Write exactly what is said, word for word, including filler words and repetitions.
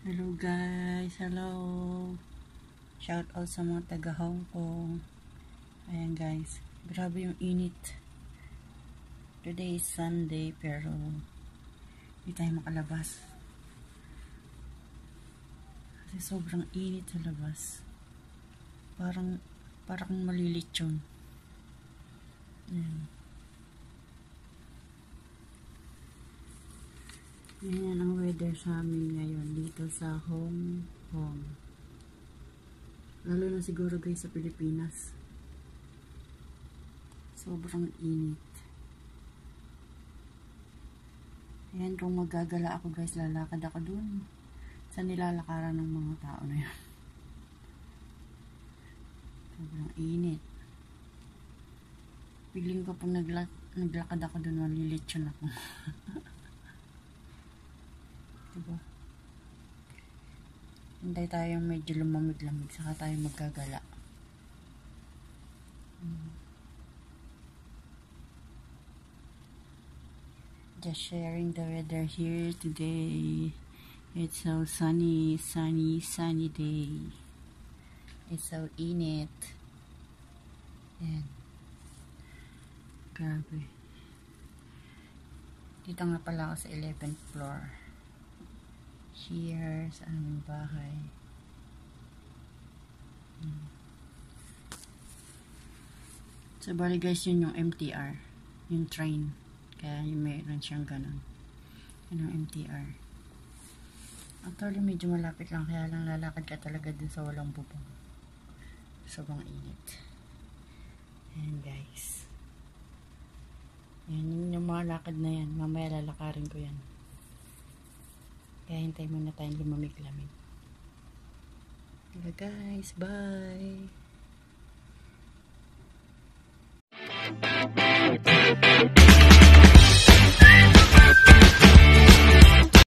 Hello guys, hello. Shout out sa mga taga Hong Kong. Ayan guys, grabe yung init. Today is Sunday pero hindi tayo makalabas. Kasi sobrang init sa labas. Parang parang malilit yun. Ayan. Ayan ang weather sa amin ngayon dito sa Hong Kong. Lalo na siguro guys sa Pilipinas. Sobrang init. Ayan, kung magagala ako guys, lalakad ako dun sa nilalakaran ng mga tao na yan. Sobrang init. Piling ko pag nagla naglakad ako dun, malilitsyon ako. Diba? Hintay tayo medyo lumamig-lamig, saka tayo magagala. Hmm. Just sharing the weather here today. It's so sunny, sunny, sunny day. It's so init. Ayan. Grabe. Dito nga pala ako sa eleventh floor. Here sa aming bahay. Hmm. So bali guys, yun yung M T R. Yung train. Kaya yung mayroon siyang ganun. Yun yung M T R. Actually medyo malapit lang. Kaya lang lalakad ka talaga dun sa walang bubong. Sobrang init. Ayan guys. Yan yung mga lakad na yan. Mamaya lalakarin ko yan. Kaya hintay muna tayong lumamig-lamig. Diba guys? Bye!